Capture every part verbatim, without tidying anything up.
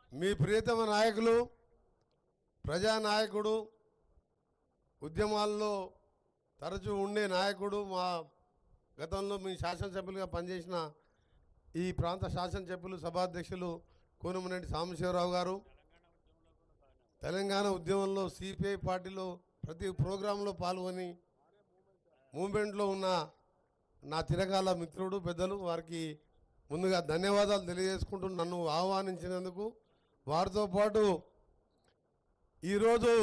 మీ ప్రియతమ నాయకులు ప్రజానాయకుడు ఉద్యమాల్లో తరచూ ఉండే నాయకుడు మా గతంలో మీ శాసనసభ్యులుగా పనిచేసిన ఈ ప్రాంత శాసనసభ్యులు సభాధ్యక్షులు కోనమనేని సాంబశివరావు గారు తెలంగాణ ఉద్యమంలో సిపిఐ పార్టీలో ప్రతి ప్రోగ్రాంలో పాల్గొని మూమెంట్లో ఉన్న నా చిరకాల మిత్రుడు పెద్దలు వారికి ముందుగా ధన్యవాదాలు తెలియజేసుకుంటూ నన్ను ఆహ్వానించినందుకు వారితో పాటు ఈరోజు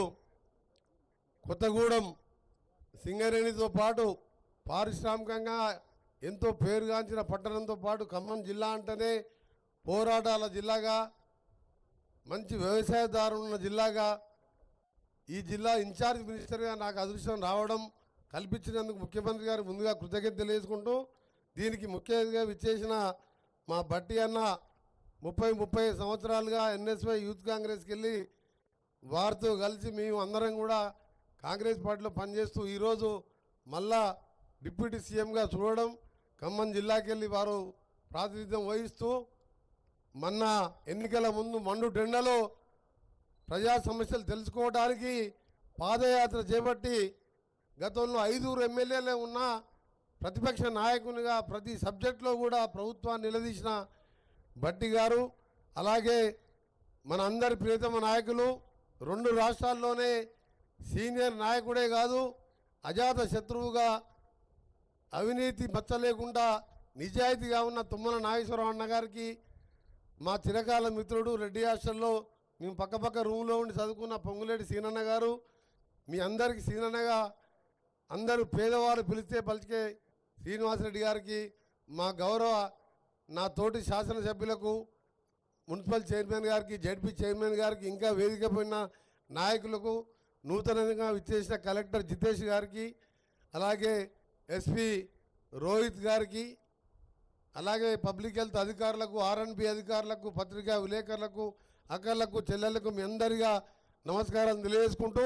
కొత్తగూడెం సింగరేణితో పాటు పారిశ్రామికంగా ఎంతో పేరుగాంచిన పట్టణంతో పాటు ఖమ్మం జిల్లా అంటేనే పోరాటాల జిల్లాగా మంచి వ్యవసాయదారులు ఉన్న జిల్లాగా ఈ జిల్లా ఇన్ఛార్జ్ మినిస్టర్గా నాకు అదృష్టం రావడం కల్పించినందుకు ముఖ్యమంత్రి గారు ముందుగా కృతజ్ఞత తెలియజేసుకుంటూ దీనికి ముఖ్యంగా విచ్చేసిన మా బట్టి అన్న ముప్పై ముప్పై సంవత్సరాలుగా ఎన్ఎస్వై యూత్ కాంగ్రెస్కి వెళ్ళి వారితో కలిసి మేము అందరం కూడా కాంగ్రెస్ పార్టీలో పనిచేస్తూ ఈరోజు మళ్ళా డిప్యూటీ సీఎంగా చూడడం ఖమ్మం జిల్లాకి వెళ్ళి వారు ప్రాతినిధ్యం వహిస్తూ మొన్న ఎన్నికల ముందు మండు టెండలో ప్రజా సమస్యలు తెలుసుకోవడానికి పాదయాత్ర చేపట్టి గతంలో ఐదుగురు ఎమ్మెల్యేలే ఉన్న ప్రతిపక్ష నాయకునిగా ప్రతి సబ్జెక్టులో కూడా ప్రభుత్వాన్ని నిలదీసిన భట్టి గారు అలాగే మన అందరి ప్రియతమ నాయకులు రెండు రాష్ట్రాల్లోనే సీనియర్ నాయకుడే కాదు అజాత శత్రువుగా అవినీతి మచ్చ లేకుండా నిజాయితీగా ఉన్న తుమ్మల నాగేశ్వరరావు అన్న గారికి మా చిరకాల మిత్రుడు రెడ్డి హాస్టల్లో మేము పక్కపక్క రూమ్లో ఉండి చదువుకున్న పొంగులేటి సీనన్న గారు మీ అందరికీ సీనన్నగా అందరూ పేదవారు పిలిస్తే పలికే శ్రీనివాసరెడ్డి గారికి మా గౌరవ నా తోటి శాసనసభ్యులకు మున్సిపల్ చైర్మన్ గారికి జడ్పీ చైర్మన్ గారికి ఇంకా వేదిక పోయిన నాయకులకు నూతనంగా విచ్చేసిన కలెక్టర్ జితేష్ గారికి అలాగే ఎస్పీ రోహిత్ గారికి అలాగే పబ్లిక్ హెల్త్ అధికారులకు ఆర్ఎన్బి అధికారులకు పత్రికా విలేకరులకు అక్కర్లకు చెల్లెళ్లకు మీ అందరిగా నమస్కారం తెలియజేసుకుంటూ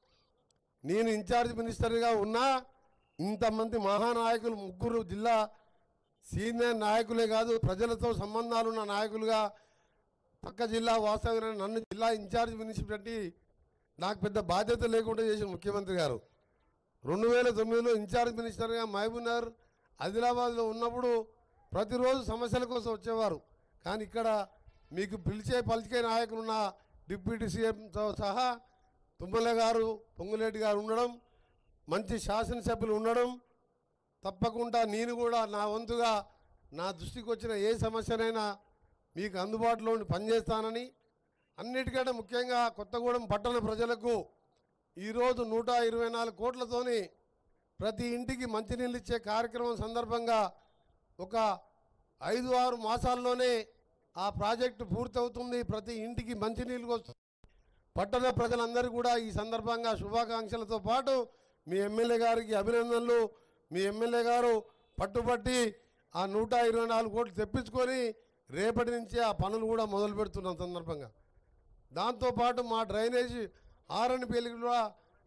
నేను ఇన్ఛార్జ్ మినిస్టర్గా ఉన్నా ఇంతమంది మహానాయకులు ముగ్గురు జిల్లా సీనియర్ నాయకులే కాదు ప్రజలతో సంబంధాలున్న నాయకులుగా పక్క జిల్లా వాస్తవ్యులైన నన్ను జిల్లా ఇన్ఛార్జ్ మినిస్టర్ పెట్టి నాకు పెద్ద బాధ్యత లేకుండా చేసిన ముఖ్యమంత్రి గారు రెండు వేల తొమ్మిదిలో ఇన్ఛార్జ్ మినిస్టర్గా మహబూబ్నగర్ ఆదిలాబాద్లో ఉన్నప్పుడు ప్రతిరోజు సమస్యల కోసం వచ్చేవారు కానీ ఇక్కడ మీకు పిలిచే పలికే నాయకులున్న డిప్యూటీ సీఎంతో సహా తుమ్మల గారు పొంగులేటి గారు ఉండడం మంచి శాసనసభ్యులు ఉండడం తప్పకుండా నేను కూడా నా వంతుగా నా దృష్టికి వచ్చిన ఏ సమస్యనైనా మీకు అందుబాటులో ఉండి పనిచేస్తానని అన్నిటికంటే ముఖ్యంగా కొత్తగూడెం పట్టణ ప్రజలకు ఈరోజు నూట ఇరవై నాలుగు కోట్లతోని ప్రతి ఇంటికి మంచినీళ్ళు ఇచ్చే కార్యక్రమం సందర్భంగా ఒక ఐదు ఆరు మాసాల్లోనే ఆ ప్రాజెక్టు పూర్తవుతుంది ప్రతి ఇంటికి మంచినీళ్ళు వస్తుంది పట్టణ ప్రజలందరూ కూడా ఈ సందర్భంగా శుభాకాంక్షలతో పాటు మీ ఎమ్మెల్యే గారికి అభినందనలు మీ ఎమ్మెల్యే గారు పట్టుబట్టి ఆ నూట ఇరవై నాలుగు కోట్లు తెప్పించుకొని రేపటి నుంచి ఆ పనులు కూడా మొదలు పెడుతున్న సందర్భంగా దాంతోపాటు మా డ్రైనేజీ ఆర్ఎన్ పేలికి కూడా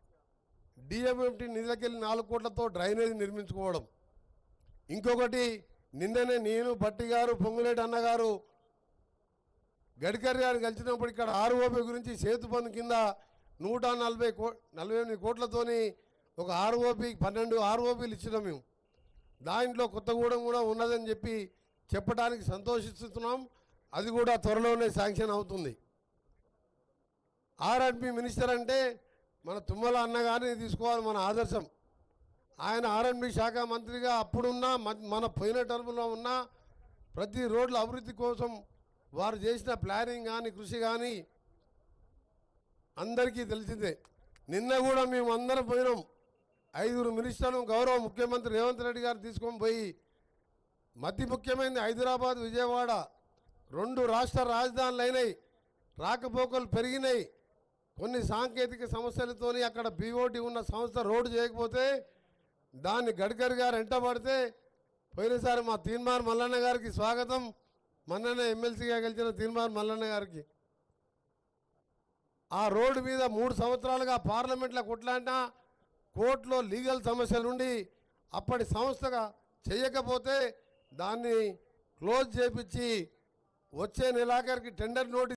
డిఎంఎంటీ నిధులకెళ్ళి నాలుగు కోట్లతో డ్రైనేజీ నిర్మించుకోవడం ఇంకొకటి నిన్ననే నేను భట్టి గారు పొంగులేటి అన్నగారు గడ్కరీ గారు కలిసినప్పుడు ఇక్కడ ఆర్ఓపీ గురించి సేతు పన్ను కింద నూట నలభై కో నలభై ఎనిమిది కోట్లతోని ఒక ఆర్ఓపీ పన్నెండు ఆర్ఓపీలు ఇచ్చినాం మేము దాంట్లో కొత్తగూడెం కూడా ఉన్నదని చెప్పి చెప్పడానికి సంతోషిస్తున్నాం అది కూడా త్వరలోనే శాంక్షన్ అవుతుంది ఆర్ఎండ్బి మినిస్టర్ అంటే మన తుమ్మల అన్నగారిని తీసుకోవాలి మన ఆదర్శం ఆయన ఆర్ఎండ్బి శాఖ మంత్రిగా అప్పుడున్న మన పోయిన టర్మ్లో ఉన్న ప్రతి రోడ్ల అభివృద్ధి కోసం వారు చేసిన ప్లానింగ్ కానీ కృషి కానీ అందరికీ తెలిసిందే నిన్న కూడా మేము అందరం పోయినాం ఐదుగురు మినిస్టర్లు గౌరవ ముఖ్యమంత్రి రేవంత్ రెడ్డి గారు తీసుకొని పోయి అతి ముఖ్యమైనది హైదరాబాద్ విజయవాడ రెండు రాష్ట్ర రాజధానులు అయినాయి రాకపోకలు పెరిగినాయి కొన్ని సాంకేతిక సమస్యలతోని అక్కడ బీఓటీ ఉన్న సంస్థ రోడ్డు చేయకపోతే దాన్ని గడ్కరీ గారు ఎంటబడితే పోయినసారి మా తీన్మార్ మల్లన్న గారికి స్వాగతం మొన్ననే ఎమ్మెల్సీగా గెలిచిన తీన్మార్ మల్లన్న గారికి ఆ రోడ్డు మీద మూడు సంవత్సరాలుగా పార్లమెంట్లో కొట్లాడినా కోర్టులో లీగల్ సమస్యల నుండి అప్పటి సంస్థగా చేయకపోతే దాన్ని క్లోజ్ చేపించి వచ్చే నెలాఖరికి టెండర్ నోటీస్